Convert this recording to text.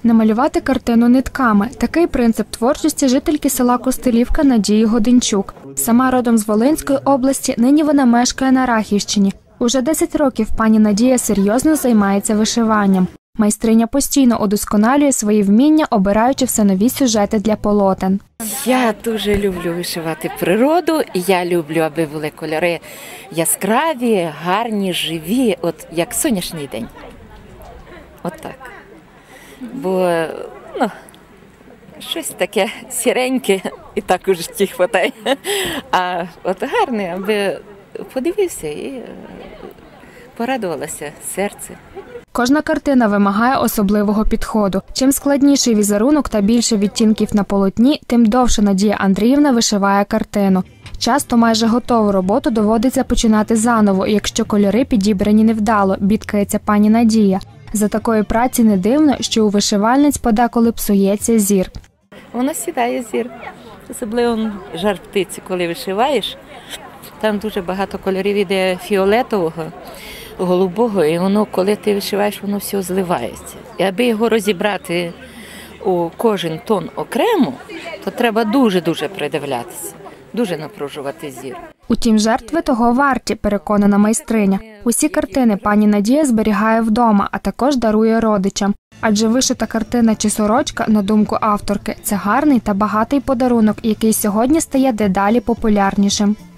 Намалювати картину нитками – такий принцип творчості жительки села Костелівка Надії Годинчук. Сама родом з Волинської області, нині вона мешкає на Рахівщині. Уже 10 років пані Надія серйозно займається вишиванням. Майстриня постійно удосконалює свої вміння, обираючи все нові сюжети для полотен. Я дуже люблю вишивати природу, і я люблю, аби були кольори яскраві, гарні, живі, от як сонячний день. От так. Бо, щось таке сіреньке і так у житті хватає. А от гарне, аби подивився і порадувалося серце. Кожна картина вимагає особливого підходу. Чим складніший візерунок та більше відтінків на полотні, тим довше Надія Андріївна вишиває картину. Часто майже готову роботу доводиться починати заново, якщо кольори підібрані невдало, бідкається пані Надія. За такої праці не дивно, що у вишивальниць подеколи псується зір. Воно сідає зір. Особливо жар птиці, коли вишиваєш. Там дуже багато кольорів іде фіолетового, голубого, і воно, коли ти вишиваєш, воно все зливається. І аби його розібрати у кожен тон окремо, то треба дуже-дуже придивлятися, дуже напружувати зір. Утім, жертви того варті, переконана майстриня. Усі картини пані Надія зберігає вдома, а також дарує родичам. Адже вишита картина чи сорочка, на думку авторки, це гарний та багатий подарунок, який сьогодні стає дедалі популярнішим.